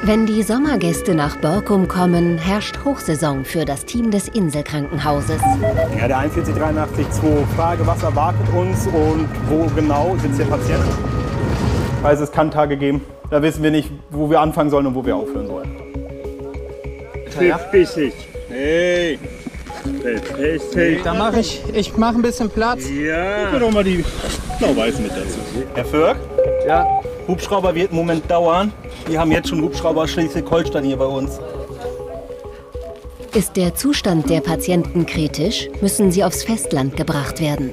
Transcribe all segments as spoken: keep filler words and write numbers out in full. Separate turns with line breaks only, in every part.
Wenn die Sommergäste nach Borkum kommen, herrscht Hochsaison für das Team des Inselkrankenhauses.
Ja, der einundvierzig dreiundachtzig zwei Frage, was erwartet uns und wo genau sitzt der Patient? Also es kann Tage geben, da wissen wir nicht, wo wir anfangen sollen und wo wir aufhören sollen.
Bissig. Hey. Hey.
Da mache ich, ich mache ein bisschen Platz.
Ja.
Ich doch mal die Blau-Weißen mit dazu. Herr Förg?
Ja.
Hubschrauber wird einen Moment dauern. Wir haben jetzt schon Hubschrauber Schleswig-Holstein hier bei uns.
Ist der Zustand der Patienten kritisch, müssen sie aufs Festland gebracht werden.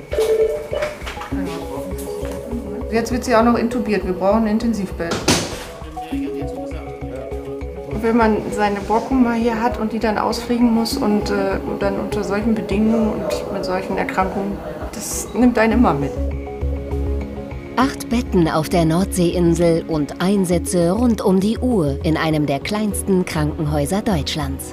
Jetzt wird sie auch noch intubiert. Wir brauchen ein Intensivbett. Wenn man seine Borkum mal hier hat und die dann ausfliegen muss und äh, dann unter solchen Bedingungen und mit solchen Erkrankungen, das nimmt einen immer mit.
Acht Betten auf der Nordseeinsel und Einsätze rund um die Uhr in einem der kleinsten Krankenhäuser Deutschlands.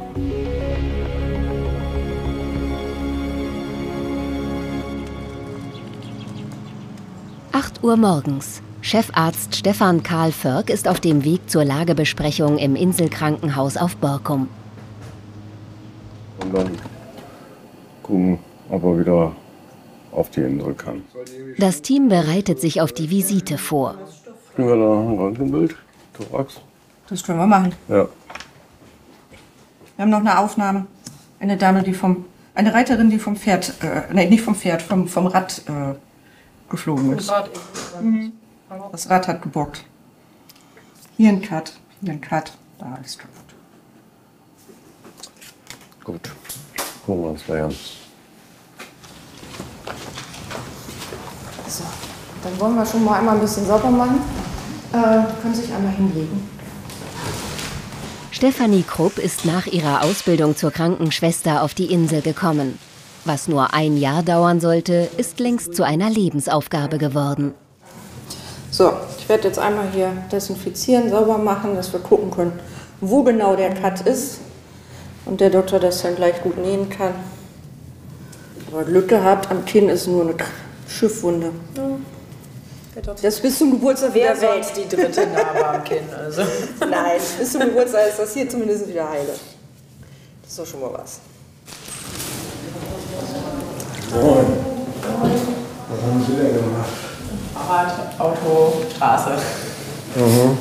acht Uhr morgens. Chefarzt Stefan Karl Förg ist auf dem Weg zur Lagebesprechung im Inselkrankenhaus auf Borkum.
Und dann gucken, ob er wieder auf die Insel kann.
Das Team bereitet sich auf die Visite vor.
Kriegen wir da ein Röntgenbild? Thorax?
Das können wir machen.
Ja.
Wir haben noch eine Aufnahme. Eine Dame, die vom, eine Reiterin, die vom Pferd, äh, nee, nicht vom Pferd, vom, vom Rad äh, geflogen ist. Mhm. Das Rad hat gebockt. Hier ein Cut, hier ein Cut, da alles kaputt.
Gut, gucken wir uns gleich an.
So, dann wollen wir schon mal einmal ein bisschen sauber machen. Äh, können sich einmal hinlegen.
Stefanie Krupp ist nach ihrer Ausbildung zur Krankenschwester auf die Insel gekommen. Was nur ein Jahr dauern sollte, ist längst zu einer Lebensaufgabe geworden.
So, ich werde jetzt einmal hier desinfizieren, sauber machen, dass wir gucken können, wo genau der Cut ist. Und der Doktor das dann gleich gut nähen kann. Aber Glück gehabt, am Kinn ist nur eine Schiffwunde. Ja. Das bis zum Geburtstag
Wer
wieder weg.
sonst die dritte Narbe am Kinn? Also.
Nein, bis zum Geburtstag ist das hier zumindest wieder heile. Das ist doch schon mal was.
Moin. Was haben Sie denn gemacht?
Fahrrad, Auto, Straße.
Mhm.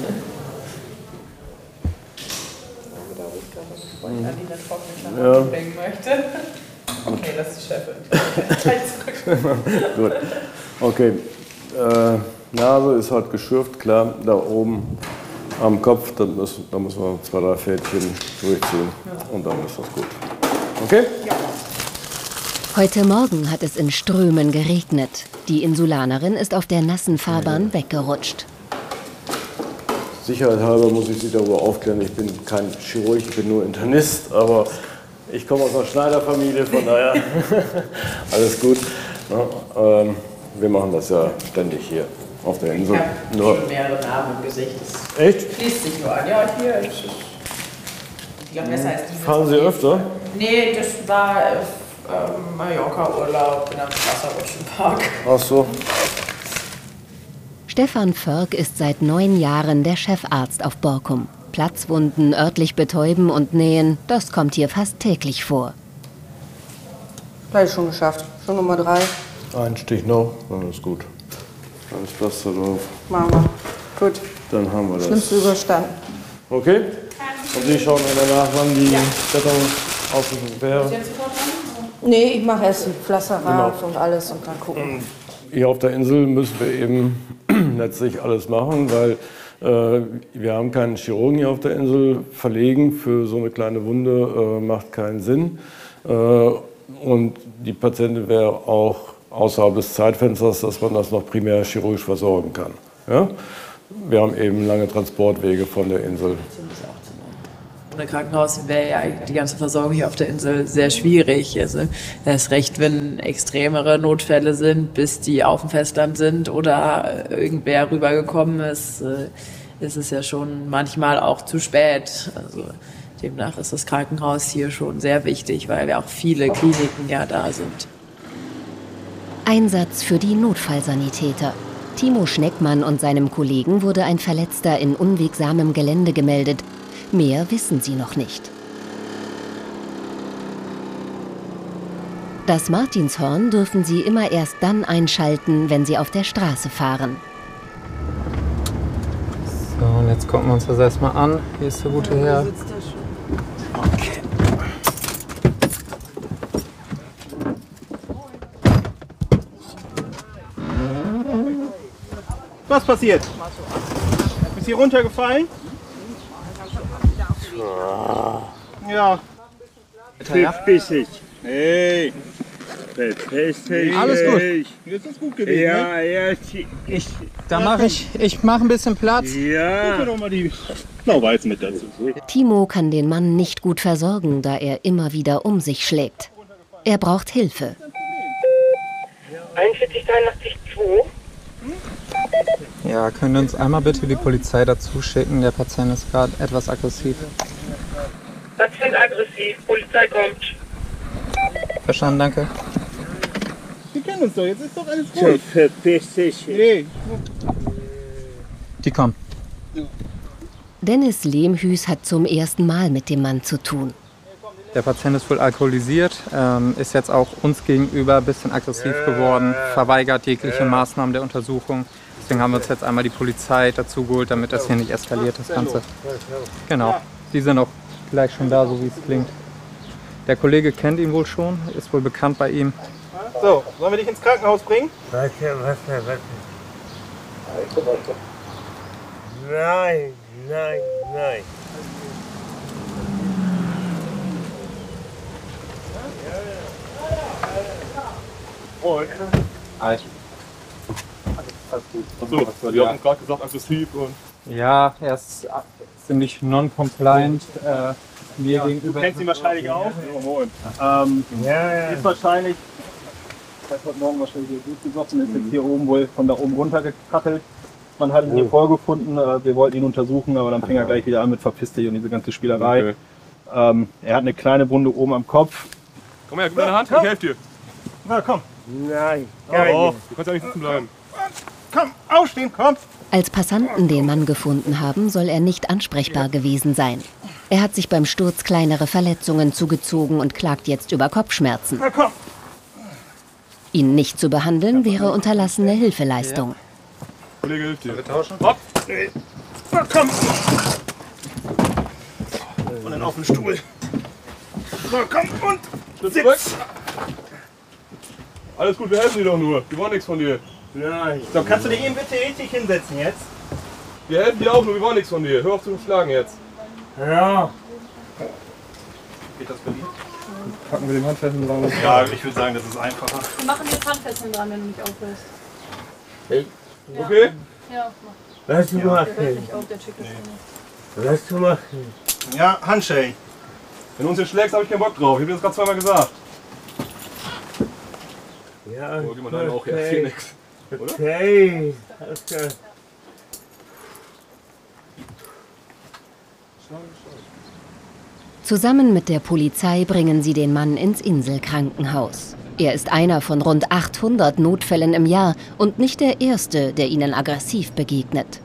Weil ich an die nicht trockene
Ja.
Klamotten bringen möchte. Okay, das ist die Chefin. zurück.
Gut. Okay. Äh, Nase ist halt geschürft, klar. Da oben am Kopf, da müssen, da müssen wir zwei, drei Fädchen durchziehen. Und dann ist das gut. Okay?
Ja.
Heute Morgen hat es in Strömen geregnet. Die Insulanerin ist auf der nassen Fahrbahn weggerutscht.
Sicherheitshalber muss ich Sie darüber aufklären. Ich bin kein Chirurg, ich bin nur Internist, aber ich komme aus einer Schneiderfamilie, von daher alles gut. Ja, ähm, wir machen das ja ständig hier auf der Insel.
Ich habe
nur
schon mehrere Narben im Gesicht. Das
Echt?
schließt sich nur an. Ja, hier ist es. Ich glaube, besser als die.
Fahren Sie öfter?
Nee, das war ähm, Mallorca-Urlaub in einem Wasserrutschenpark.
Ach so.
Stefan Förg ist seit neun Jahren der Chefarzt auf Borkum. Platzwunden örtlich betäuben und nähen, das kommt hier fast täglich vor.
Gleich schon geschafft. Schon Nummer drei.
Ein Stich noch, dann ist gut. Dann ist Pflaster drauf.
Machen wir. Gut.
Dann haben wir das.
Schlimmste überstanden.
Okay? Und Sie schauen mir danach, wann die Rettung aufgesucht wäre.
Nee, ich mache erst die Pflaster rauf
Genau.
und alles und dann gucken.
Hier auf der Insel müssen wir eben letztlich alles machen, weil äh, wir haben keinen Chirurgen hier auf der Insel. Verlegen für so eine kleine Wunde äh, macht keinen Sinn. Äh, und die Patientin wäre auch außerhalb des Zeitfensters, dass man das noch primär chirurgisch versorgen kann. Ja? Wir haben eben lange Transportwege von der Insel.
Ohne Krankenhaus wäre ja die ganze Versorgung hier auf der Insel sehr schwierig. Also erst recht, wenn extremere Notfälle sind, bis die auf dem Festland sind oder irgendwer rübergekommen ist, ist es ja schon manchmal auch zu spät. Also demnach ist das Krankenhaus hier schon sehr wichtig, weil ja auch viele Kliniken ja da sind.
Einsatz für die Notfallsanitäter. Timo Schneckmann und seinem Kollegen wurde ein Verletzter in unwegsamem Gelände gemeldet. Mehr wissen sie noch nicht. Das Martinshorn dürfen sie immer erst dann einschalten, wenn sie auf der Straße fahren.
So, und jetzt gucken wir uns das erstmal an. Hier ist der gute Herr.
Okay. Was passiert? Ist hier runtergefallen? Ja.
Bissig. Hey. Befestigt.
Alles gut.
Jetzt ist gut gewesen,
Ja,
ne?
ja, ich.
Da mache ich, ich mach ein bisschen Platz.
Guck mir
Ja.
doch mal die Blau-Weiß mit dazu.
Timo kann den Mann nicht gut versorgen, da er immer wieder um sich schlägt. Er braucht Hilfe.
einundvierzig dreiundachtzig zwei.
Ja, können uns einmal bitte die Polizei dazu schicken? Der Patient ist gerade etwas aggressiv.
Patient aggressiv, Polizei kommt.
Verstanden, danke.
Die kennen uns doch, jetzt ist doch alles gut.
Verpiss dich.
Nee.
Die kommen.
Dennis Lehmhüß hat zum ersten Mal mit dem Mann zu tun.
Der Patient ist wohl alkoholisiert, ähm, ist jetzt auch uns gegenüber ein bisschen aggressiv geworden, verweigert jegliche Maßnahmen der Untersuchung. Deswegen haben wir uns jetzt einmal die Polizei dazu geholt, damit das hier nicht eskaliert, das Ganze. Genau, die sind auch gleich schon da, so wie es klingt. Der Kollege kennt ihn wohl schon, ist wohl bekannt bei ihm.
So, sollen wir dich ins Krankenhaus bringen?
Warte, warte, warte. Nein, nein, nein.
Alt.
Achso, die haben gerade gesagt, aggressiv und.
Ja, er ist ziemlich non-compliant äh, mir gegenüber.
Du kennst ihn wahrscheinlich auch. Ähm,
Ja, ja.
ist wahrscheinlich, das hat heute Morgen wahrscheinlich hier gut gesoffen, ist jetzt hier oben wohl von da oben runter gekackelt. Man hat ihn hier vorgefunden, äh, wir wollten ihn untersuchen, aber dann fing er gleich wieder an mit verpiss dich und diese ganze Spielerei.
Okay.
Ähm, er hat eine kleine Wunde oben am Kopf.
Komm her, gib mir eine Hand, ich helfe dir.
Na komm,
Nein.
Oh, du kannst ja nicht sitzen bleiben.
komm, aufstehen, komm!
Als Passanten den Mann gefunden haben, soll er nicht ansprechbar gewesen sein. Er hat sich beim Sturz kleinere Verletzungen zugezogen und klagt jetzt über Kopfschmerzen.
Na komm!
Ihn nicht zu behandeln wäre unterlassene Hilfeleistung.
Kollege hilft dir.
Wir tauschen?
Na komm! Und dann auf den Stuhl. So, komm und sitz!
Alles gut, wir helfen dir doch nur. Wir wollen nichts von dir.
Nein.
So, kannst du dich eben bitte richtig hinsetzen jetzt?
Wir helfen dir auch nur, wir wollen nichts von dir. Hör auf zu schlagen jetzt.
Ja.
Geht das bei dir?
Packen wir den Handfesseln dran.
Ja, ich würde sagen, das ist einfacher.
Wir machen jetzt Handfesseln dran, wenn du mich aufhörst.
Okay?
Ja, mach.
Was du
Der
machst.
hört nicht auf, der checkt das nicht.
Was du machst.
Ja, Handshake.
Wenn du uns jetzt schlägst, habe ich keinen Bock drauf. Ich habe dir das gerade zweimal gesagt.
Ja.
Oh, gib mal deinen auch her.
okay.
Hier nix.
Okay. Okay.
Zusammen mit der Polizei bringen sie den Mann ins Inselkrankenhaus. Er ist einer von rund achthundert Notfällen im Jahr und nicht der erste, der ihnen aggressiv begegnet.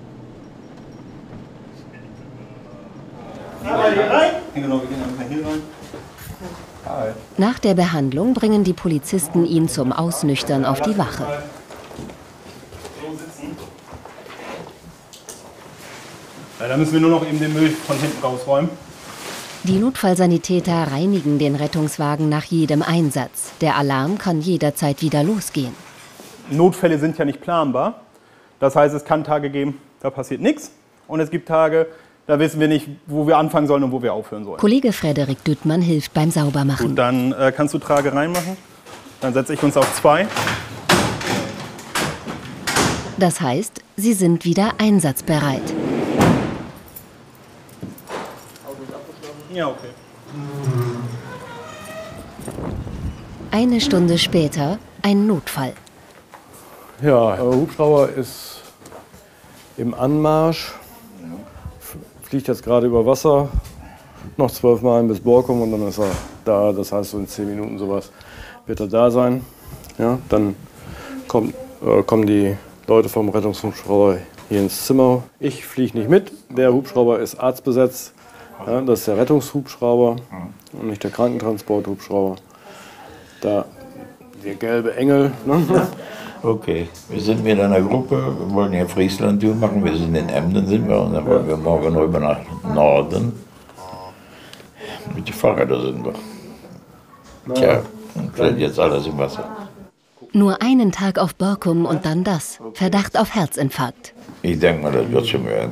Hier rein. Genau, wir gehen einfach hier rein.
Nach der Behandlung bringen die Polizisten ihn zum Ausnüchtern auf die Wache.
So sitzen. Ja, da müssen wir nur noch eben den Müll von hinten rausräumen.
Die Notfallsanitäter reinigen den Rettungswagen nach jedem Einsatz. Der Alarm kann jederzeit wieder losgehen.
Notfälle sind ja nicht planbar. Das heißt, es kann Tage geben, da passiert nichts. Und es gibt Tage, da wissen wir nicht, wo wir anfangen sollen und wo wir aufhören sollen.
Kollege Frederik Düttmann hilft beim Saubermachen.
Gut, dann äh, kannst du Trage reinmachen. Dann setze ich uns auf zwei.
Das heißt, sie sind wieder einsatzbereit.
Ja, okay.
Eine Stunde später ein Notfall.
Ja, der Hubschrauber ist im Anmarsch. Fliegt jetzt gerade über Wasser. Noch zwölf Meilen bis Borkum und dann ist er da. Das heißt, so in zehn Minuten sowas wird er da sein. Ja, dann kommt, äh, kommen die Leute vom Rettungshubschrauber hier ins Zimmer. Ich fliege nicht mit, der Hubschrauber ist arztbesetzt. Ja, das ist der Rettungshubschrauber und nicht der Krankentransporthubschrauber. Da der gelbe Engel. Ne?
Okay, wir sind mit einer Gruppe, wir wollen hier Friesland-Tour machen, wir sind in Emden, sind wir, und dann wollen wir morgen rüber nach Norden. Mit den Fahrrädern sind wir. Tja, und fällt jetzt alles im Wasser.
Nur einen Tag auf Borkum und dann das. Verdacht auf Herzinfarkt.
Ich denke mal, das wird schon werden.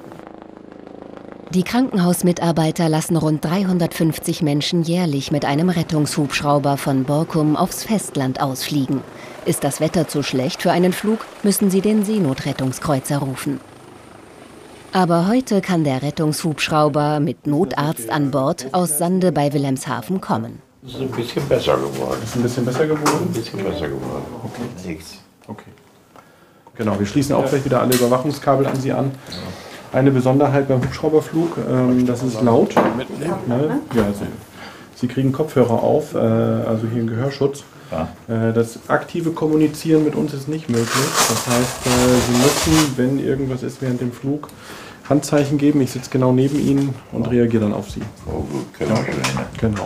Die Krankenhausmitarbeiter lassen rund dreihundertfünfzig Menschen jährlich mit einem Rettungshubschrauber von Borkum aufs Festland ausfliegen. Ist das Wetter zu schlecht für einen Flug, müssen sie den Seenotrettungskreuzer rufen. Aber heute kann der Rettungshubschrauber mit Notarzt an Bord aus Sande bei Wilhelmshaven kommen.
Es ist ein bisschen besser geworden.
Ist ein bisschen besser geworden?
Ein bisschen besser geworden.
Okay.
Nichts.
Okay. Genau, wir schließen auch gleich wieder alle Überwachungskabel an Sie an. Eine Besonderheit beim Hubschrauberflug, ähm, das ist laut. Ne? Ja, Sie, Sie kriegen Kopfhörer auf, äh, also hier einen Gehörschutz.
Ja.
Äh, das aktive Kommunizieren mit uns ist nicht möglich. Das heißt, äh, Sie müssen, wenn irgendwas ist während dem Flug, Handzeichen geben. Ich sitze genau neben Ihnen und oh. reagiere dann auf Sie.
Oh gut, können wir schon hin.
Genau.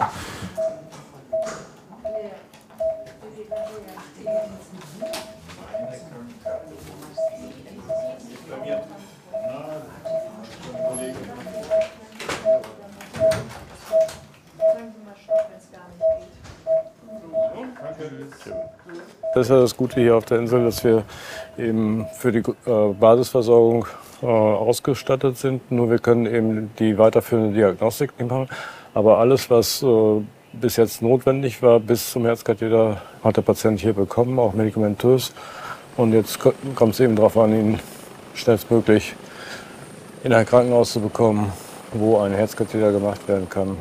Das ist ja das Gute hier auf der Insel, dass wir eben für die äh, Basisversorgung äh, ausgestattet sind. Nur wir können eben die weiterführende Diagnostik nicht machen. Aber alles, was äh, bis jetzt notwendig war, bis zum Herzkatheter, hat der Patient hier bekommen, auch medikamentös. Und jetzt kommt es eben darauf an, ihn schnellstmöglich in ein Krankenhaus zu bekommen, wo ein Herzkatheter gemacht werden kann.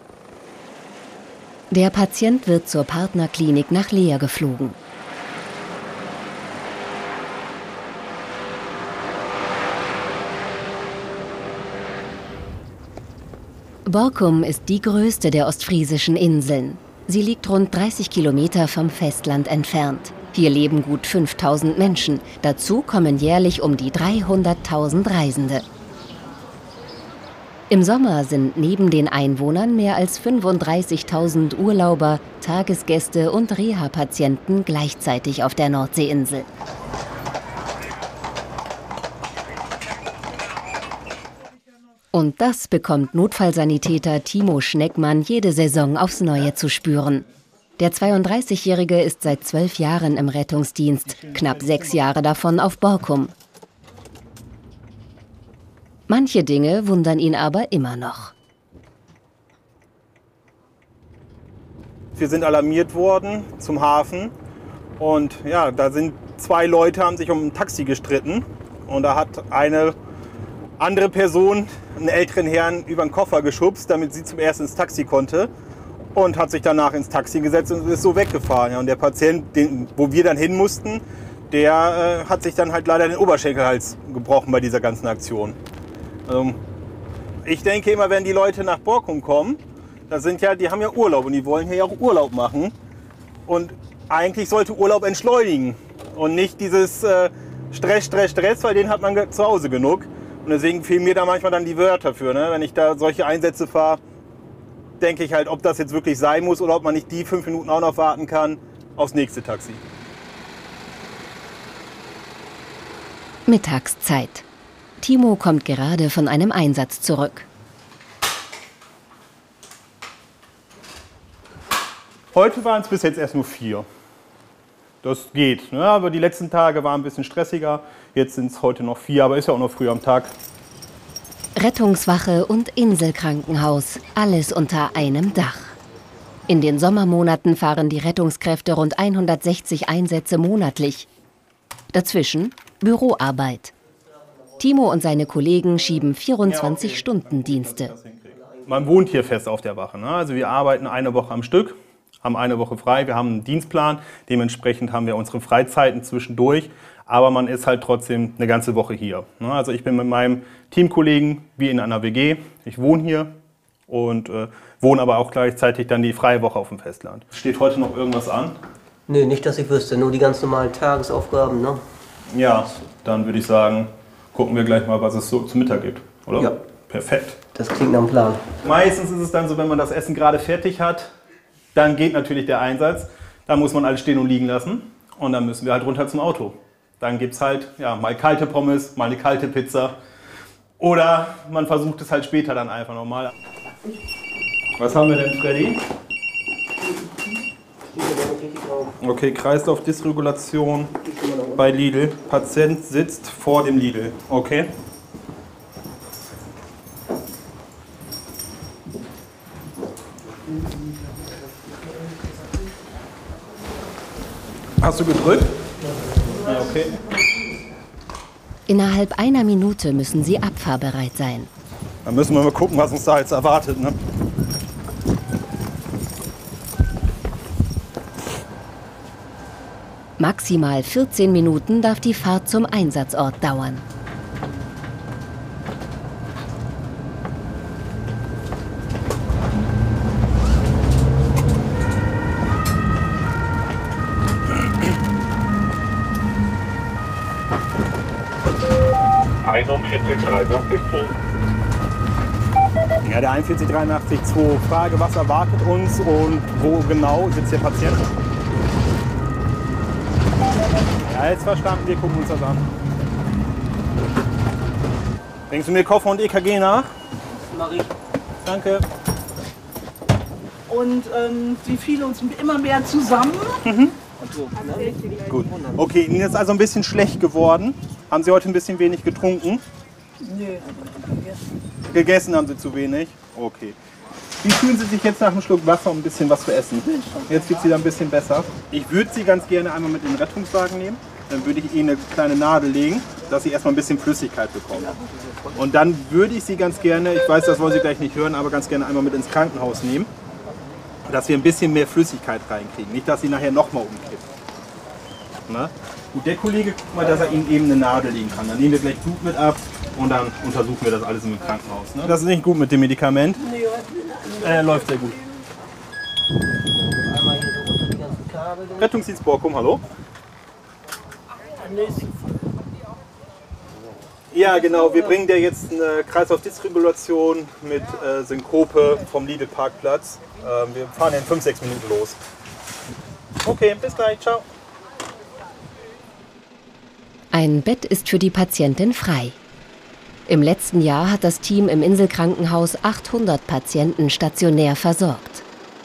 Der Patient wird zur Partnerklinik nach Leer geflogen. Borkum ist die größte der ostfriesischen Inseln. Sie liegt rund dreißig Kilometer vom Festland entfernt. Hier leben gut fünftausend Menschen. Dazu kommen jährlich um die dreihunderttausend Reisende. Im Sommer sind neben den Einwohnern mehr als fünfunddreißigtausend Urlauber, Tagesgäste und Reha-Patienten gleichzeitig auf der Nordseeinsel. Und das bekommt Notfallsanitäter Timo Schneckmann jede Saison aufs Neue zu spüren. Der zweiunddreißigjährige ist seit zwölf Jahren im Rettungsdienst, knapp sechs Jahre davon auf Borkum. Manche Dinge wundern ihn aber immer noch.
Wir sind alarmiert worden zum Hafen und ja, da sind zwei Leute, haben sich um ein Taxi gestritten und da hat eine andere Person einen älteren Herrn über den Koffer geschubst, damit sie zum ersten ins Taxi konnte und hat sich danach ins Taxi gesetzt und ist so weggefahren. Ja, und der Patient, den, wo wir dann hin mussten, der äh, hat sich dann halt leider den Oberschenkelhals gebrochen bei dieser ganzen Aktion. Also, ich denke immer, wenn die Leute nach Borkum kommen, da sind ja, die haben ja Urlaub und die wollen hier ja auch Urlaub machen. Und eigentlich sollte Urlaub entschleunigen und nicht dieses äh, Stress, Stress, Stress, weil den hat man zu Hause genug. Und deswegen fehlen mir da manchmal dann die Wörter für. Ne? Wenn ich da solche Einsätze fahre, denke ich halt, ob das jetzt wirklich sein muss oder ob man nicht die fünf Minuten auch noch warten kann aufs nächste Taxi.
Mittagszeit. Timo kommt gerade von einem Einsatz zurück.
Heute waren es bis jetzt erst nur vier. Das geht, ne? Aber die letzten Tage waren ein bisschen stressiger. Jetzt sind es heute noch vier, aber ist ja auch noch früh am Tag.
Rettungswache und Inselkrankenhaus, alles unter einem Dach. In den Sommermonaten fahren die Rettungskräfte rund hundertsechzig Einsätze monatlich. Dazwischen Büroarbeit. Timo und seine Kollegen schieben vierundzwanzig-Stunden-Dienste.
Man wohnt hier fest auf der Wache. Ne? Also wir arbeiten eine Woche am Stück, haben eine Woche frei. Wir haben einen Dienstplan, dementsprechend haben wir unsere Freizeiten zwischendurch. Aber man ist halt trotzdem eine ganze Woche hier. Ne? Also ich bin mit meinem Teamkollegen wie in einer W G. Ich wohne hier und äh, wohne aber auch gleichzeitig dann die freie Woche auf dem Festland. Steht heute noch irgendwas an?
Nee, nicht, dass ich wüsste. Nur die ganz normalen Tagesaufgaben. Ne?
Ja, dann würde ich sagen, gucken wir gleich mal, was es so zum Mittag gibt, oder?
Ja.
Perfekt.
Das klingt nach einem Plan.
Meistens ist es dann so, wenn man das Essen gerade fertig hat, dann geht natürlich der Einsatz. Da muss man alles stehen und liegen lassen und dann müssen wir halt runter zum Auto. Dann gibt es halt ja, mal kalte Pommes, mal eine kalte Pizza oder man versucht es halt später dann einfach nochmal. Was haben wir denn, Freddy? Okay, Kreislaufdysregulation bei Lidl. Patient sitzt vor dem Lidl. Okay. Hast du gedrückt? Ja, okay.
Innerhalb einer Minute müssen sie abfahrbereit sein.
Dann müssen wir mal gucken, was uns da jetzt erwartet. Ne?
Maximal vierzehn Minuten darf die Fahrt zum Einsatzort dauern.
einundvierzig dreiundachtzig zwei.
Ja, der einundvierzig dreiundachtzig zwei. Frage, was erwartet uns und wo genau sitzt der Patient? Ja, jetzt verstanden, wir gucken uns das an. Bringst du mir Koffer und E K G nach?
Mach ich.
Danke.
Und ähm, sie fielen uns immer mehr zusammen.
Mhm. Gut. Okay, Ihnen ist also ein bisschen schlecht geworden. Haben Sie heute ein bisschen wenig getrunken?
Nö,
gegessen. Gegessen haben Sie zu wenig? Okay. Wie fühlen Sie sich jetzt nach einem Schluck Wasser und ein bisschen was zu essen? Jetzt geht es wieder ein bisschen besser. Ich würde Sie ganz gerne einmal mit in den Rettungswagen nehmen. Dann würde ich Ihnen eine kleine Nadel legen, dass Sie erstmal ein bisschen Flüssigkeit bekommen. Und dann würde ich Sie ganz gerne, ich weiß, das wollen Sie gleich nicht hören, aber ganz gerne einmal mit ins Krankenhaus nehmen, dass wir ein bisschen mehr Flüssigkeit reinkriegen. Nicht, dass Sie nachher nochmal umkippen. Na? Gut, der Kollege guckt mal, dass er Ihnen eben eine Nadel legen kann. Dann nehmen wir gleich Blut mit ab und dann untersuchen wir das alles im Krankenhaus. Ne? Das ist nicht gut mit dem Medikament. Äh, läuft sehr gut.
Einmal hier so unter die ganzen Kabel.
Rettungsdienst Borkum, hallo? Ja, genau. Wir bringen dir jetzt eine Kreislaufdysregulation mit äh, Synkope vom Lidl-Parkplatz. Ähm, wir fahren in fünf, sechs Minuten los. Okay, bis gleich. Ciao.
Ein Bett ist für die Patientin frei. Im letzten Jahr hat das Team im Inselkrankenhaus achthundert Patienten stationär versorgt.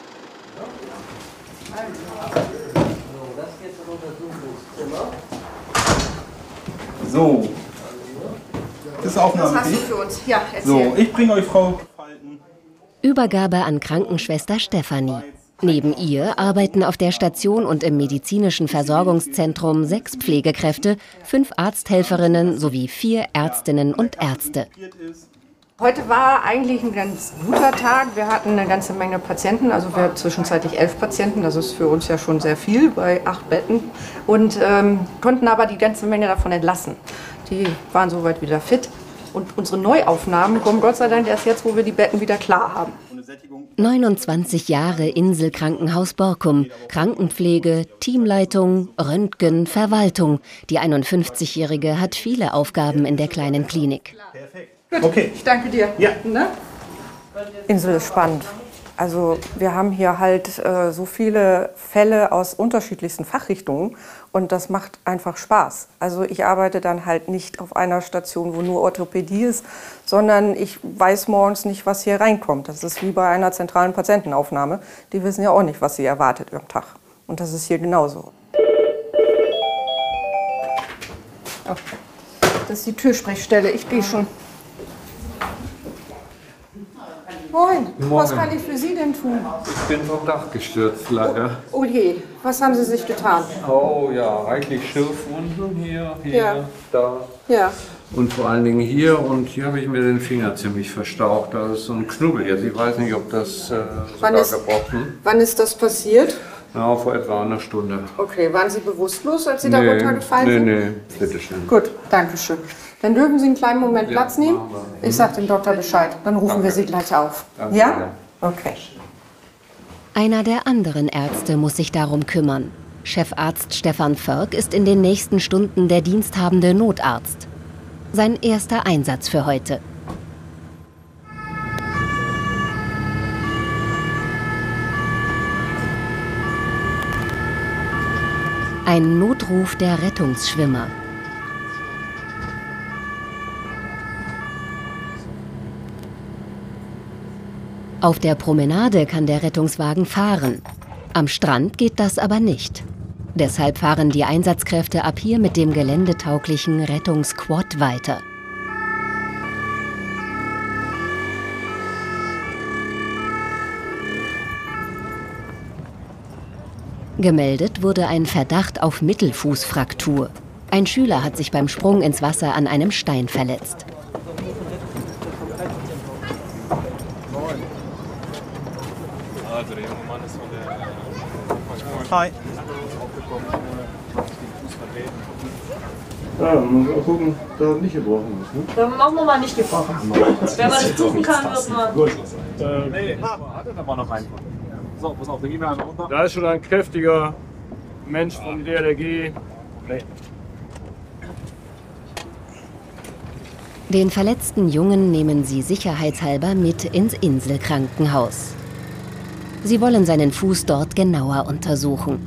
So. Das ist Aufnahme.
Was hast du für uns? Ja, erzähl.
So, ich bringe euch Frau Falten.
Übergabe an Krankenschwester Stefanie. Neben ihr arbeiten auf der Station und im medizinischen Versorgungszentrum sechs Pflegekräfte, fünf Arzthelferinnen sowie vier Ärztinnen und Ärzte.
Heute war eigentlich ein ganz guter Tag. Wir hatten eine ganze Menge Patienten, also wir hatten zwischenzeitlich elf Patienten. Das ist für uns ja schon sehr viel bei acht Betten. Und ähm, konnten aber die ganze Menge davon entlassen. Die waren soweit wieder fit. Und unsere Neuaufnahmen kommen Gott sei Dank erst jetzt, wo wir die Betten wieder klar haben.
neunundzwanzig Jahre Inselkrankenhaus Borkum, Krankenpflege, Teamleitung, Röntgen, Verwaltung. Die einundfünfzigjährige hat viele Aufgaben in der kleinen Klinik.
Gut,
okay.
Ich danke dir.
Ja.
Ne? Insel ist spannend. Also wir haben hier halt äh, so viele Fälle aus unterschiedlichsten Fachrichtungen und das macht einfach Spaß. Also ich arbeite dann halt nicht auf einer Station, wo nur Orthopädie ist, sondern ich weiß morgens nicht, was hier reinkommt. Das ist wie bei einer zentralen Patientenaufnahme. Die wissen ja auch nicht, was sie erwartet am Tag. Und das ist hier genauso. Oh, das ist die Türsprechstelle. Ich gehe schon. Moin.
Moin,
Was kann ich für Sie denn tun?
Ich bin vom Dach gestürzt, leider.
Oh je, was haben Sie sich getan?
Oh ja, reichlich Schürfwunden hier, hier,
Ja.
da.
Ja.
Und vor allen Dingen hier und hier habe ich mir den Finger ziemlich verstaucht. Da ist so ein Knubbel jetzt. Ich weiß nicht, ob das äh,
Wann
sogar
ist-
gebrochen.
Wann ist das passiert?
Ja, vor etwa einer Stunde.
Okay, waren Sie bewusstlos, als Sie da
nee,
runtergefallen
nee,
sind?
nee, bitteschön.
Gut, danke schön. Dann dürfen Sie einen kleinen Moment
Ja,
Platz nehmen.
machen wir.
Ich sage dem Doktor Bescheid. Dann rufen
Danke.
wir Sie gleich auf.
Danke.
Ja? Okay.
Einer der anderen Ärzte muss sich darum kümmern. Chefarzt Stefan Förk ist in den nächsten Stunden der diensthabende Notarzt. Sein erster Einsatz für heute. Ein Notruf der Rettungsschwimmer. Auf der Promenade kann der Rettungswagen fahren. Am Strand geht das aber nicht. Deshalb fahren die Einsatzkräfte ab hier mit dem geländetauglichen Rettungsquad weiter. Gemeldet wurde ein Verdacht auf Mittelfußfraktur. Ein Schüler hat sich beim Sprung ins Wasser an einem Stein verletzt.
Hi.
Ja, man muss auch gucken, dass es nicht gebrochen ist. Ne?
Dann machen wir mal nicht gebrochen. Wenn man das suchen kann, wird man...
Gut. Äh, nee, da war noch ein. So, pass auf, dann gehen wir einmal runter. Da ist schon ein kräftiger Mensch vom D L R G. Nee.
Den verletzten Jungen nehmen sie sicherheitshalber mit ins Inselkrankenhaus. Sie wollen seinen Fuß dort genauer untersuchen.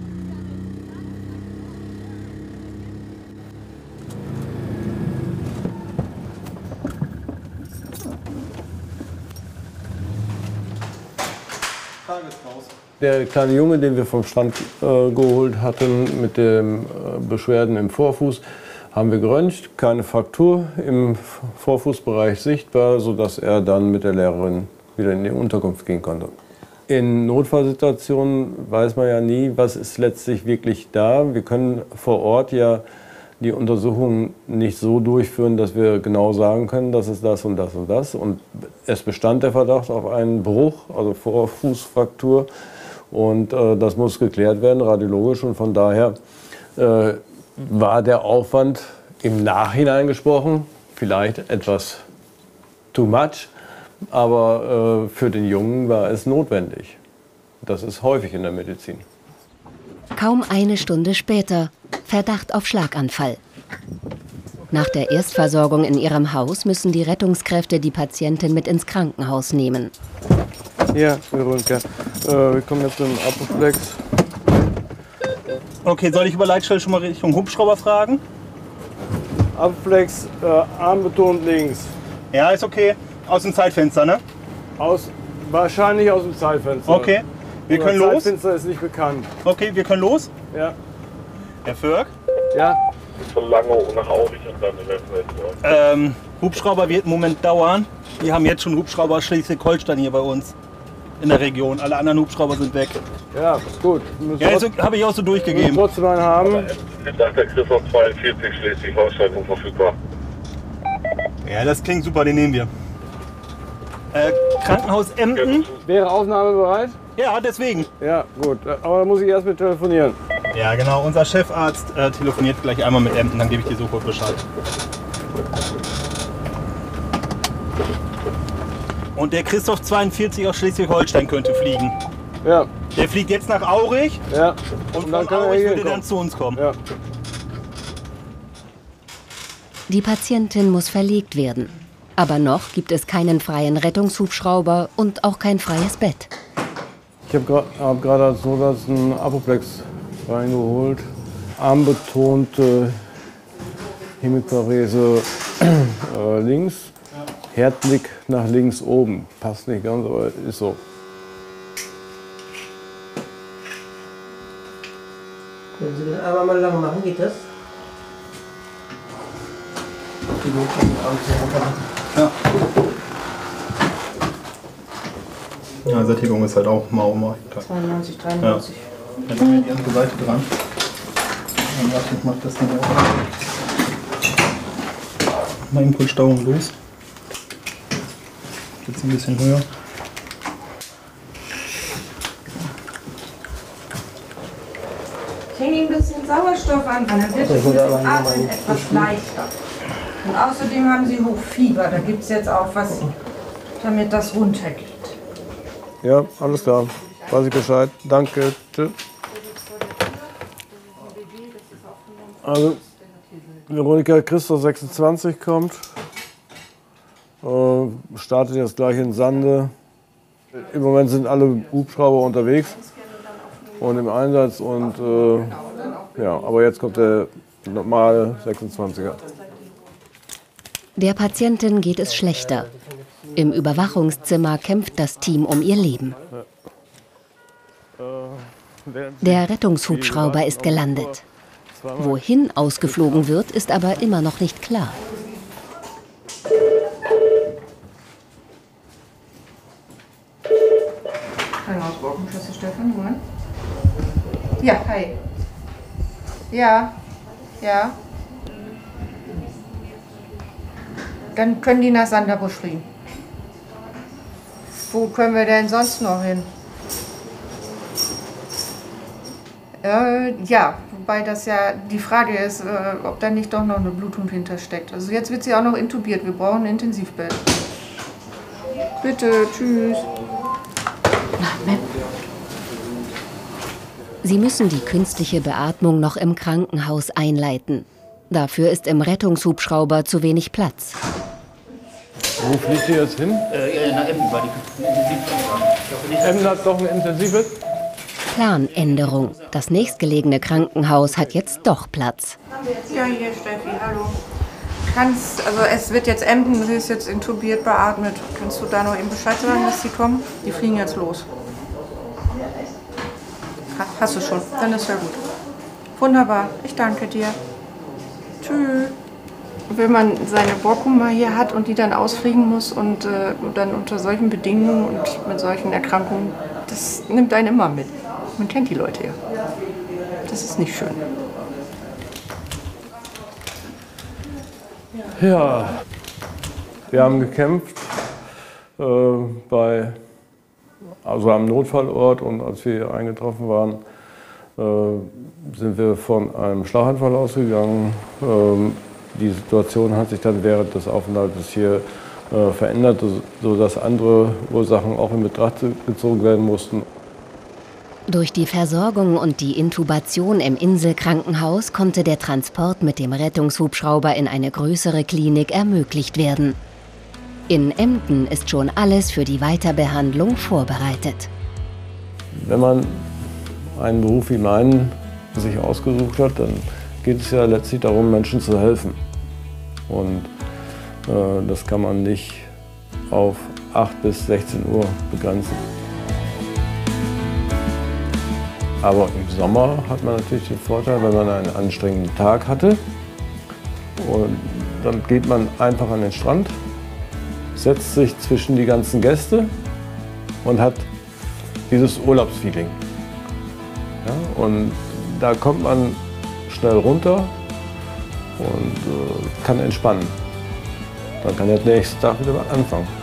Der kleine Junge, den wir vom Strand äh, geholt hatten, mit den äh, Beschwerden im Vorfuß, haben wir geröntgt. Keine Fraktur im Vorfußbereich sichtbar, sodass er dann mit der Lehrerin wieder in die Unterkunft gehen konnte. In Notfallsituationen weiß man ja nie, was ist letztlich wirklich da. Wir können vor Ort ja die Untersuchungen nicht so durchführen, dass wir genau sagen können, das ist das und das und das. Und es bestand der Verdacht auf einen Bruch, also Vorfußfraktur. Und äh, das muss geklärt werden, radiologisch. Und von daher äh, war der Aufwand im Nachhinein gesprochen vielleicht etwas too much. Aber äh, für den Jungen war es notwendig. Das ist häufig in der Medizin.
Kaum eine Stunde später Verdacht auf Schlaganfall. Nach der Erstversorgung in ihrem Haus müssen die Rettungskräfte die Patientin mit ins Krankenhaus nehmen.
Ja, Veronika. Äh, wir kommen jetzt mit dem Apoplex.
Okay, soll ich über Leitstelle schon mal Richtung Hubschrauber fragen?
Apoplex, äh, Arm betont links.
Ja, ist okay. Aus dem Zeitfenster, ne?
Aus, wahrscheinlich aus dem Zeitfenster.
Okay, wir
Oder
können los.
Das Zeitfenster ist nicht bekannt.
Okay, wir können los.
Ja.
Herr Förk?
Ja.
Von Langeow nach Aurich und dann eventuell zurück.
Ähm, Hubschrauber wird einen Moment dauern. Wir haben jetzt schon Hubschrauber Schleswig-Holstein hier bei uns in der Region. Alle anderen Hubschrauber sind weg.
Ja, gut.
Ja, also, habe ich auch so durchgegeben.
Trotzdem einen haben.
Sagt der Christoph zweiundvierzig Schleswig-Holstein unverfügbar.
Ja, das klingt super, den nehmen wir. Äh, Krankenhaus Emden.
Wäre Aufnahme bereit?
Ja, deswegen.
Ja, gut. Aber da muss ich erst mit telefonieren.
Ja, genau. Unser Chefarzt äh, telefoniert gleich einmal mit Emden, dann gebe ich dir sofort Bescheid. Und der Christoph zweiundvierzig aus Schleswig-Holstein könnte fliegen.
Ja.
Der fliegt jetzt nach Aurich.
Ja.
Und,
Und dann
von
kann er
Aurich
hier
würde
kommen.
dann zu uns kommen.
Ja.
Die Patientin muss verlegt werden. Aber noch gibt es keinen freien Rettungshubschrauber und auch kein freies Bett.
Ich habe hab gerade als Notarzt einen Apoplex reingeholt. Armbetonte Hemiparese äh, links, Herdblick nach links oben. Passt nicht ganz, aber ist so.
Können Sie das einmal mal lang machen, geht das?
Ja. Ja, Sättigung ist halt auch mau mau.
zweiundneunzig, dreiundneunzig.
Ja. Dann nehmen wir die andere Seite dran. Dann warte, ich mach das dann auch. Mal Impulssteuerung los. Jetzt ein bisschen höher.
Ich hänge ein bisschen Sauerstoff an, dann wird das Atmen etwas leichter. Und außerdem haben Sie Hochfieber. Da gibt es jetzt auch was, damit das runtergeht.
Ja, alles klar. Weiß ich Bescheid. Danke. Tschüss. Also Veronika Christoph sechsundzwanzig kommt, äh, startet jetzt gleich in Sande. Im Moment sind alle Hubschrauber unterwegs und im Einsatz. Und, äh, ja, aber jetzt kommt der normale sechsundzwanziger.
Der Patientin geht es schlechter. Im Überwachungszimmer kämpft das Team um ihr Leben. Der Rettungshubschrauber ist gelandet. Wohin ausgeflogen wird, ist aber immer noch nicht klar.
Das ist Stefan, Mann. Ja, hi. Ja, ja. Dann können die nach Sanderbusch fliegen. Wo können wir denn sonst noch hin? Äh, ja, wobei das ja die Frage ist, äh, ob da nicht doch noch eine Blutung hintersteckt. Also jetzt wird sie auch noch intubiert. Wir brauchen ein Intensivbett. Bitte, tschüss.
Sie müssen die künstliche Beatmung noch im Krankenhaus einleiten. Dafür ist im Rettungshubschrauber zu wenig Platz.
Wo fliegt ihr jetzt hin?
Äh, nach Emden war die Intensivbett.
Emden hat doch ein Intensivbett?
Planänderung. Das nächstgelegene Krankenhaus hat jetzt doch Platz.
Ja, hier Steffi, hallo. Kannst, also es wird jetzt Emden, sie ist jetzt intubiert, beatmet. Kannst du da noch eben Bescheid sagen, dass sie kommen? Die fliegen jetzt los. Ha, hast du schon, dann ist ja gut. Wunderbar, ich danke dir. Tschüss. Wenn man seine Borkum mal hier hat und die dann ausfliegen muss und äh, dann unter solchen Bedingungen und mit solchen Erkrankungen, das nimmt einen immer mit. Man kennt die Leute ja. Das ist nicht schön.
Ja, wir haben gekämpft äh, bei, also am Notfallort, und als wir hier eingetroffen waren, äh, sind wir von einem Schlaganfall ausgegangen. Ähm, die Situation hat sich dann während des Aufenthaltes hier äh, verändert, sodass andere Ursachen auch in Betracht gezogen werden mussten.
Durch die Versorgung und die Intubation im Inselkrankenhaus konnte der Transport mit dem Rettungshubschrauber in eine größere Klinik ermöglicht werden. In Emden ist schon alles für die Weiterbehandlung vorbereitet.
Wenn man einen Beruf wie meinen sich ausgesucht hat, dann geht es ja letztlich darum, Menschen zu helfen. Und äh, das kann man nicht auf acht bis sechzehn Uhr begrenzen. Aber im Sommer hat man natürlich den Vorteil, wenn man einen anstrengenden Tag hatte. Und dann geht man einfach an den Strand, setzt sich zwischen die ganzen Gäste und hat dieses Urlaubsfeeling. Ja, und da kommt man schnell runter und äh, kann entspannen. Dann kann der nächste Tag wieder anfangen.